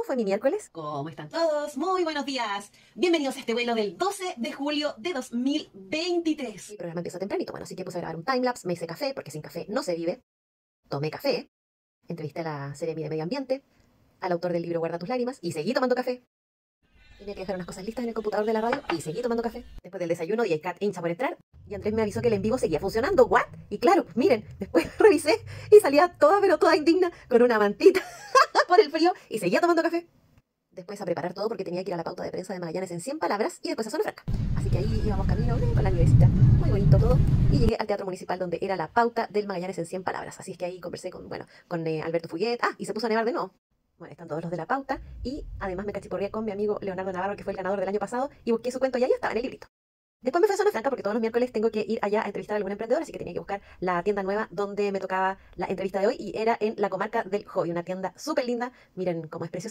fue mi miércoles? ¿Cómo están todos? Muy buenos días. Bienvenidos a este vuelo del 12 de julio de 2023. Mi programa empieza tempranito, bueno, así que puse a grabar un timelapse, me hice café, porque sin café no se vive. Tomé café, entrevisté a la Seremi de Medio Ambiente, al autor del libro Guarda tus lágrimas, y seguí tomando café. Tenía que dejar unas cosas listas en el computador de la radio y seguí tomando café. Después del desayuno, DJ Cat hincha por entrar, y Andrés me avisó que el en vivo seguía funcionando. ¿What? Y claro, miren, después revisé y salía toda, pero toda indigna, con una mantita por el frío, y seguía tomando café. Después a preparar todo porque tenía que ir a la pauta de prensa de Magallanes en 100 palabras y después a Zona Franca. Así que ahí íbamos camino con la universidad. Muy bonito todo. Y llegué al Teatro Municipal donde era la pauta del Magallanes en 100 palabras. Así es que ahí conversé con Alberto Fuguet. Ah, y se puso a nevar de nuevo. Bueno, están todos los de la pauta. Y además me cachiporreé con mi amigo Leonardo Navarro, que fue el ganador del año pasado. Y busqué su cuento y ahí estaba en el librito. Después me fui a Zona Franca porque todos los miércoles tengo que ir allá a entrevistar a algún emprendedor, así que tenía que buscar la tienda nueva donde me tocaba la entrevista de hoy y era en la comarca del Hobby, una tienda súper linda. Miren cómo es preciosa.